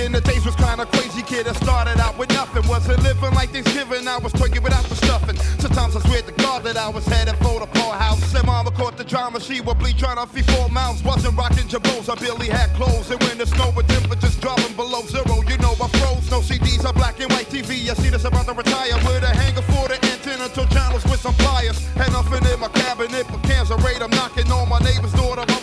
in the days was kinda crazy, kid. I started out with nothing, wasn't living like Thanksgiving. I was twerking without the stuffing. Sometimes I swear to God that I was headed for the poorhouse. Said mama caught the drama, she would bleed trying to feed 4 mouths. Wasn't rocking jabos, I barely had clothes. And when the snow with temperatures dropping below zero, you know I froze. No CDs, a black and white TV. I see this about to retire with a hanger for the antenna to channels with some pliers. Had nothing in my cabinet but cans of raid. I'm knocking on my neighbor's door.